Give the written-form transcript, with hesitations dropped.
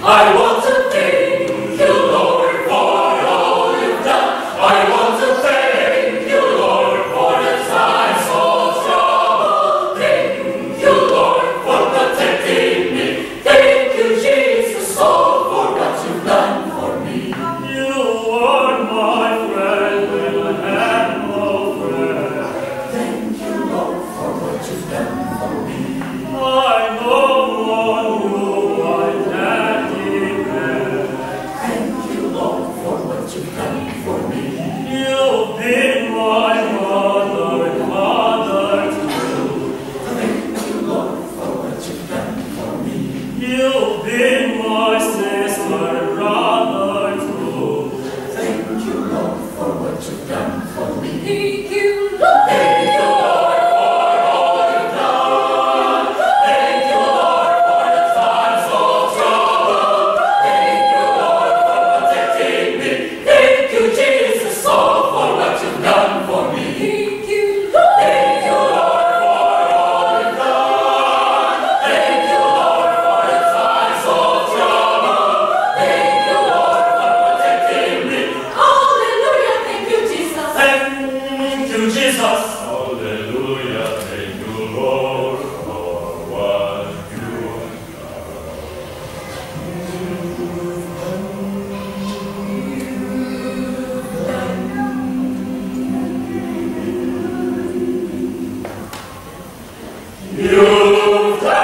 I want to thank you, Lord, for all you've done. I want to thank you, Lord, for the times of trouble. Thank you, Lord, for protecting me. Thank you, Jesus, oh, for what you've done for me. You are my friend when I had no friend. Thank you, Lord, for what you've done for me. I know one who I had given. Thank you, Lord, for what you've done for me. You've been my mother too. Thank you, Lord, for what you've done for me. You've been my sister, brother too. Thank you, Lord, for what you've done for me. Thank you, Lord. Thank you, Lord, for all you've done. Thank you, Lord, for the times of trouble. Thank you, Lord, for protecting me. Thank you, Jesus, oh, for what you've done for me. Thank you, Lord. Thank you, Lord, for all you've done. Thank you, Lord, for the times of trouble. Thank you, Lord, for protecting me. Hallelujah. Thank you, Jesus. Thank you, Jesus. Hallelujah, thank you, Lord, for what you've You've done